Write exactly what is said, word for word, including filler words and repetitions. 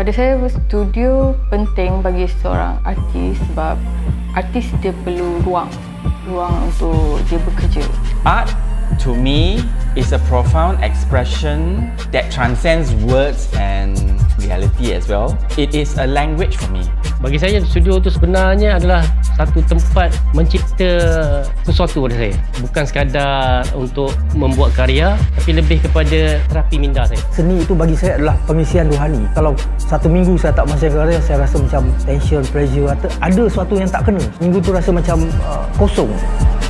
Pada saya, studio penting bagi seorang artis sebab artis dia perlu ruang, ruang untuk dia bekerja. Art, to me, is a profound expression that transcends words and reality as well. It is a language for me. Bagi saya, studio itu sebenarnya adalah satu tempat mencipta sesuatu pada saya. Bukan sekadar untuk membuat karya, tapi lebih kepada terapi minda saya. Seni itu bagi saya adalah pengisian rohani. Kalau satu minggu saya tak menghasilkan karya, saya rasa macam tension, pressure, ada sesuatu yang tak kena. Minggu tu rasa macam uh, kosong.